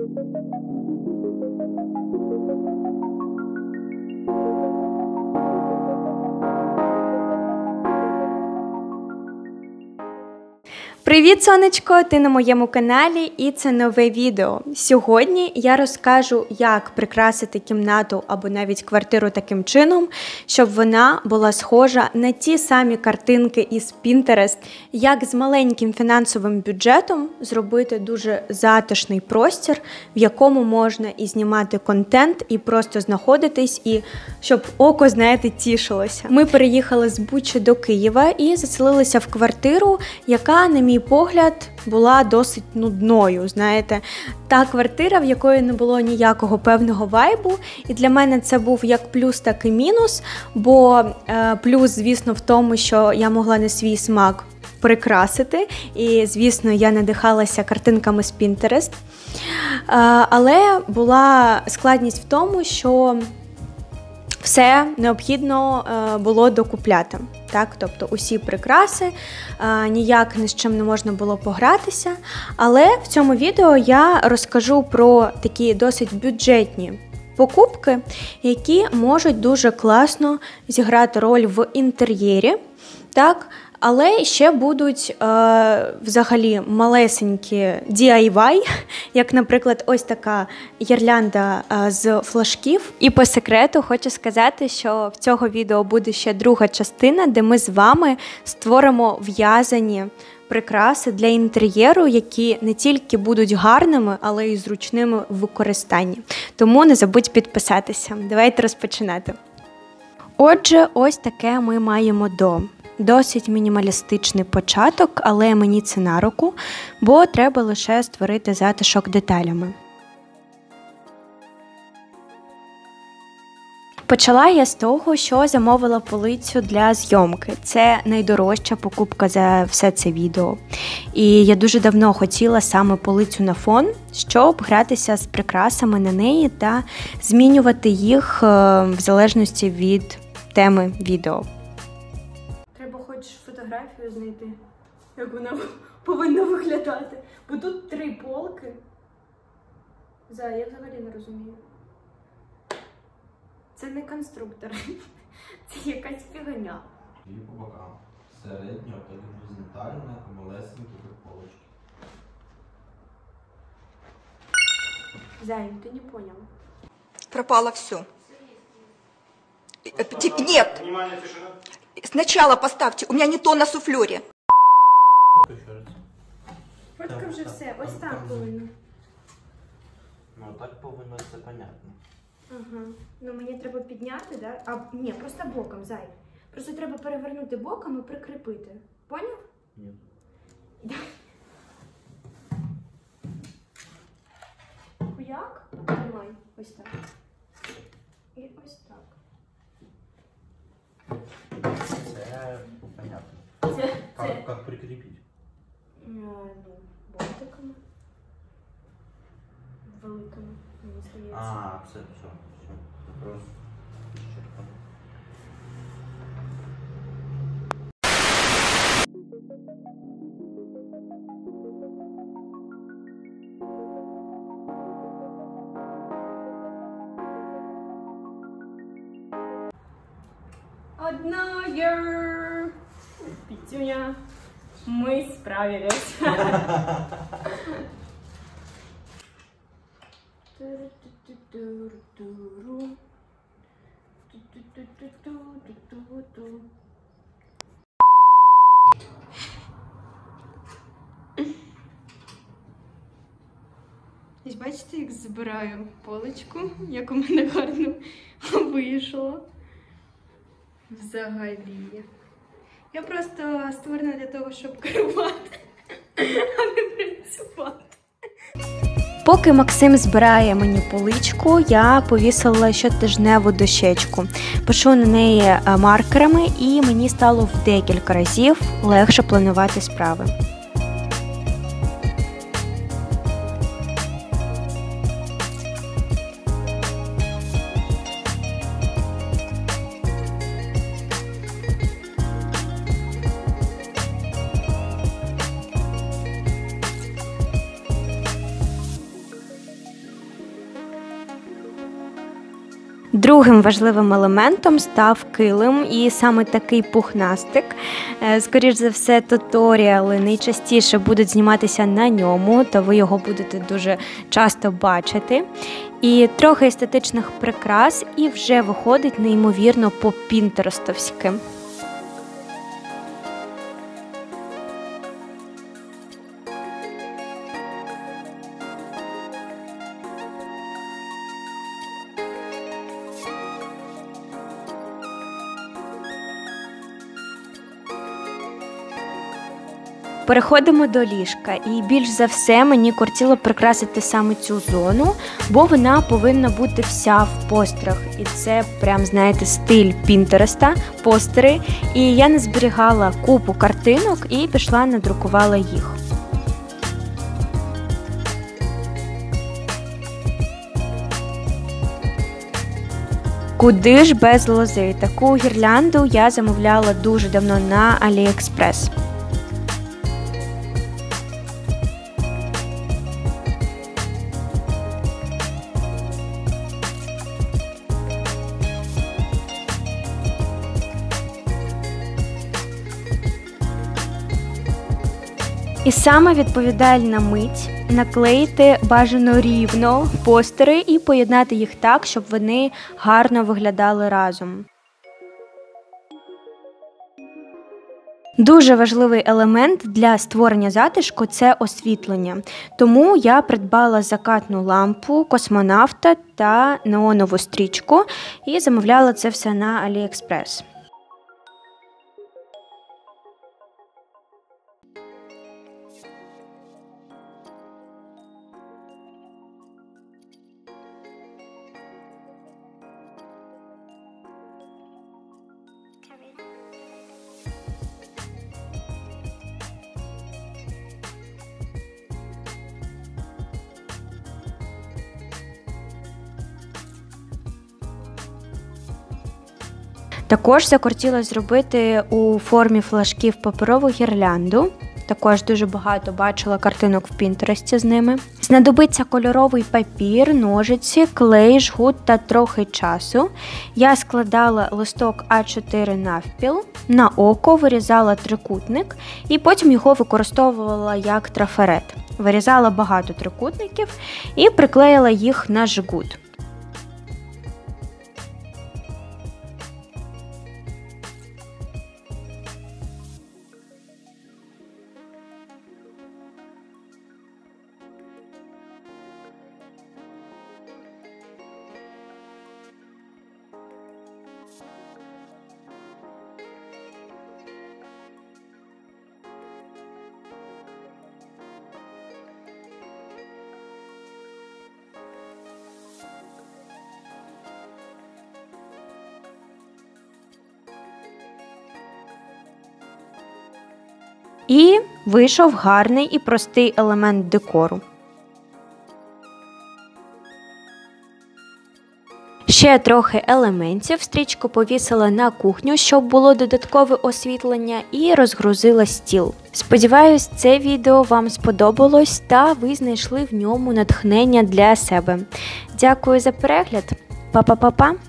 Привіт, сонечко! Ти на моєму каналі і це нове відео. Сьогодні я розкажу, як прикрасити кімнату або навіть квартиру таким чином, щоб вона була схожа на ті самі картинки із Pinterest, як з маленьким фінансовим бюджетом зробити дуже затишний простір, в якому можна і знімати контент, і просто знаходитись, і щоб око, знаєте, тішилося. Ми переїхали з Бучі до Києва і заселилися в квартиру, яка, на мій погляд, була досить нудною, знаєте. Та квартира, в якої не було ніякого певного вайбу, і для мене це був як плюс, так і мінус, бо плюс, звісно, в тому, що я могла на свій смак прикрасити, і, звісно, я надихалася картинками з Pinterest, але була складність в тому, що все необхідно було докупляти. Так, тобто усі прикраси, ніяк ні з чим не можна було погратися. Але в цьому відео я розкажу про такі досить бюджетні покупки, які можуть дуже класно зіграти роль в інтер'єрі. Так, але ще будуть взагалі малесенькі DIY, як, наприклад, ось така гірлянда з флажків. І по секрету хочу сказати, що в цього відео буде ще друга частина, де ми з вами створимо в'язані прикраси для інтер'єру, які не тільки будуть гарними, але й зручними в використанні. Тому не забудь підписатися. Давайте розпочинати. Отже, ось таке ми маємо досить мінімалістичний початок, але мені це на руку, бо треба лише створити затишок деталями. Почала я з того, що замовила полицю для зйомки. Це найдорожча покупка за все це відео. І я дуже давно хотіла саме полицю на фон, щоб гратися з прикрасами на неї та змінювати їх в залежності від теми відео. Треба хоч фотографію знайти, як вона повинна виглядати. Бо тут 3 полки. Я взагалі не розумію. Це не конструктор. Це якась фігня. І по бокам. Середня, так горизонтальна, малесенькі полочки. Зай, ты не понял. Пропало все. Нет. Внимание, тишина. Сначала поставьте. У меня не то на суфлере. Фотка вже все. Ось так повинно. Ну, так повинно, це понятно. Ага. Ну, мені треба підняти, да? Ні, просто боком, Зай. Просто треба перевернути боком і прикріпити. Поняв? Ні. Як? Тримай. Ось так. І ось так. Це понятно. Как прикрепить? Ну, болтиками. Великими, мені здається. А, все. Вопрос исчерпан. Одна Петюня, мы справились. Ось бачите, як збираю поличку, як у мене гарно вийшло. Взагалі. Я просто створена для того, щоб керувати, а не працювати. Поки Максим збирає мені поличку, я повісила щотижневу дощечку. Пишу на неї маркерами, і мені стало в декілька разів легше планувати справи. Другим важливим елементом став килим, і саме такий пухнастик. Скоріш за все, туторіали найчастіше будуть зніматися на ньому, то ви його будете дуже часто бачити. І трохи естетичних прикрас, і вже виходить неймовірно по-пінтерестовськи. Переходимо до ліжка, і більш за все мені кортіло прикрасити саме цю зону, бо вона повинна бути вся в постерах. І це прям, знаєте, стиль Пінтереста, постери. І я не зберігала купу картинок і пішла надрукувала їх. Куди ж без лози? Таку гірлянду я замовляла дуже давно на AliExpress. І саме відповідальна мить – наклеїти бажано рівно постери і поєднати їх так, щоб вони гарно виглядали разом. Дуже важливий елемент для створення затишку – це освітлення. Тому я придбала закатну лампу, космонавта та неонову стрічку і замовляла це все на AliExpress. Також захотіла зробити у формі флажків паперову гірлянду. Також дуже багато бачила картинок в Пінтересті з ними. Знадобиться кольоровий папір, ножиці, клей, жгут та трохи часу. Я складала листок А4 навпіл, на око вирізала трикутник і потім його використовувала як трафарет. Вирізала багато трикутників і приклеїла їх на жгут. І вийшов гарний і простий елемент декору. Ще трохи елементів, стрічку повісила на кухню, щоб було додаткове освітлення, і розгрузила стіл. Сподіваюсь, це відео вам сподобалось та ви знайшли в ньому натхнення для себе. Дякую за перегляд. Па-па-па-па!